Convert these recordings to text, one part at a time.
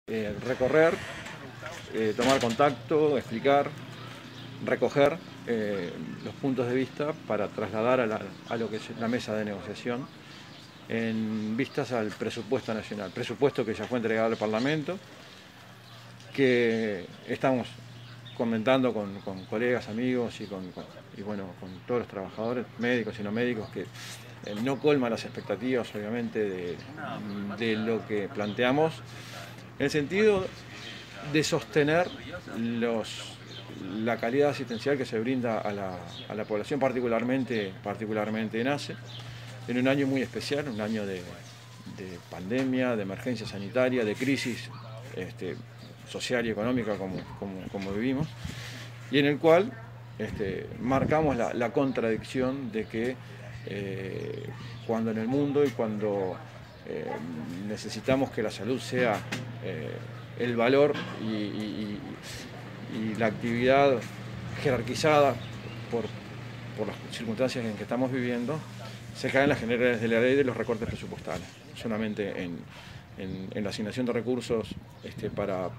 Recorrer, tomar contacto, explicar, recoger los puntos de vista para trasladar a lo que es la mesa de negociación en vistas al presupuesto nacional, presupuesto que ya fue entregado al Parlamento, que estamos comentando con colegas, amigos y bueno, con todos los trabajadores, médicos y no médicos, que no colma las expectativas obviamente de lo que planteamos, en el sentido de sostener la calidad asistencial que se brinda a la población, particularmente en ACE, en un año muy especial, un año de pandemia, de emergencia sanitaria, de crisis social y económica como vivimos, y en el cual marcamos la contradicción de que cuando en el mundo y cuando necesitamos que la salud sea el valor y la actividad jerarquizada por las circunstancias en que estamos viviendo, se caen las generalidades de la ley de los recortes presupuestales, solamente en la asignación de recursos para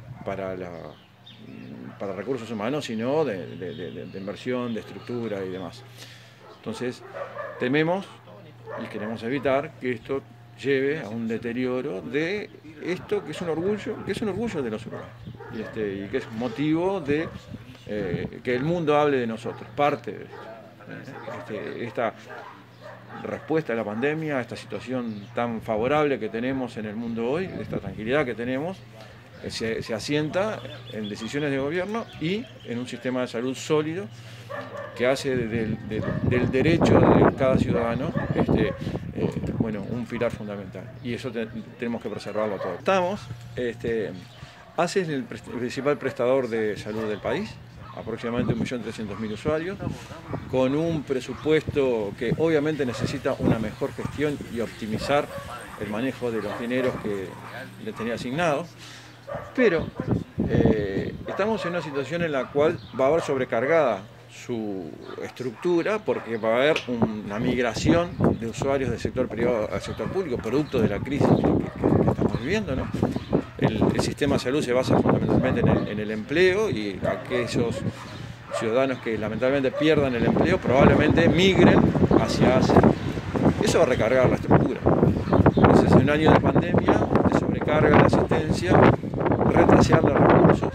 recursos humanos, sino de inversión, de estructura y demás. Entonces, tememos y queremos evitar que esto lleve a un deterioro de esto que es un orgullo de los urbanos y que es motivo de que el mundo hable de nosotros, parte de esta respuesta a la pandemia, a esta situación tan favorable que tenemos en el mundo hoy, esta tranquilidad que tenemos, se asienta en decisiones de gobierno y en un sistema de salud sólido que hace del derecho de cada ciudadano un pilar fundamental, y eso tenemos que preservarlo a todos. ACE es el principal prestador de salud del país, aproximadamente 1.300.000 usuarios, con un presupuesto que obviamente necesita una mejor gestión y optimizar el manejo de los dineros que le tenía asignados, pero estamos en una situación en la cual va a haber sobrecargada su estructura, porque va a haber una migración de usuarios del sector privado al sector público, producto de la crisis que estamos viviendo, ¿no? El sistema de salud se basa fundamentalmente en el empleo, y aquellos ciudadanos que lamentablemente pierdan el empleo probablemente migren hacia Asia. Eso va a recargar la estructura. Entonces, en un año de pandemia, de sobrecarga de la asistencia, retrasear los recursos,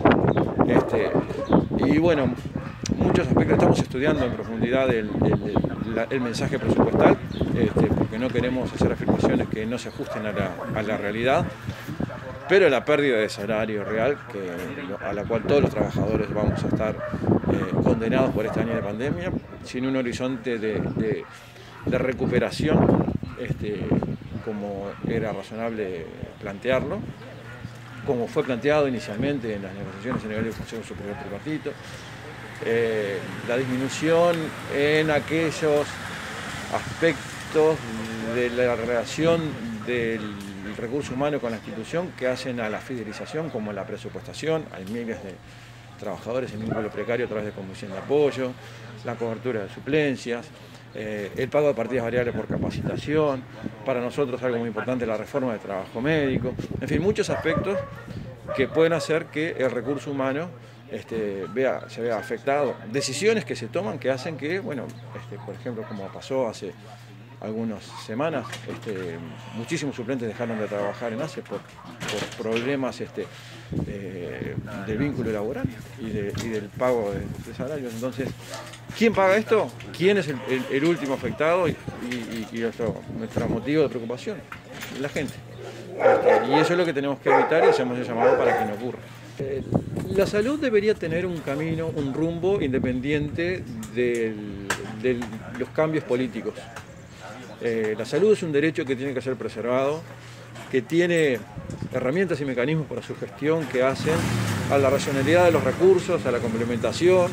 y bueno, muchos aspectos. Estamos estudiando en profundidad el mensaje presupuestal, porque no queremos hacer afirmaciones que no se ajusten a la realidad, pero la pérdida de salario real, a la cual todos los trabajadores vamos a estar condenados por este año de pandemia, sin un horizonte de recuperación, como era razonable plantearlo, como fue planteado inicialmente en las negociaciones a nivel del Consejo Superior Tripartito. La disminución en aquellos aspectos de la relación del recurso humano con la institución que hacen a la fidelización, como la presupuestación. Hay miles de trabajadores en vínculo precario a través de comisión de apoyo, la cobertura de suplencias, el pago de partidas variables por capacitación, para nosotros algo muy importante, la reforma del trabajo médico, en fin, muchos aspectos que pueden hacer que el recurso humano se vea afectado. Decisiones que se toman que hacen que, bueno, por ejemplo, como pasó hace algunas semanas, muchísimos suplentes dejaron de trabajar en ACE por problemas del vínculo laboral y del pago de salarios. Entonces, ¿quién paga esto? ¿Quién es el último afectado y nuestro motivo de preocupación? La gente. Y eso es lo que tenemos que evitar y hacemos el llamado para que no ocurra. La salud debería tener un camino, un rumbo independiente de los cambios políticos. La salud es un derecho que tiene que ser preservado, que tiene herramientas y mecanismos para su gestión que hacen a la racionalidad de los recursos, a la complementación,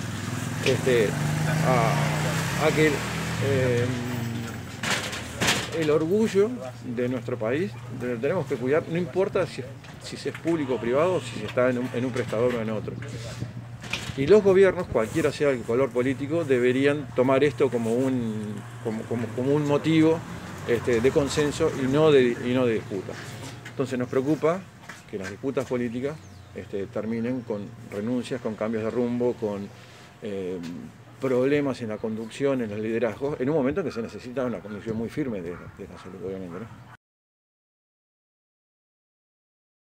a que el orgullo de nuestro país tenemos que cuidar, no importa si es público o privado, si se está en un prestador o en otro. Y los gobiernos, cualquiera sea el color político, deberían tomar esto como un motivo de consenso y no de disputa. Entonces nos preocupa que las disputas políticas terminen con renuncias, con cambios de rumbo, con problemas en la conducción, en los liderazgos, en un momento en que se necesita una conducción muy firme de la salud, obviamente, ¿no?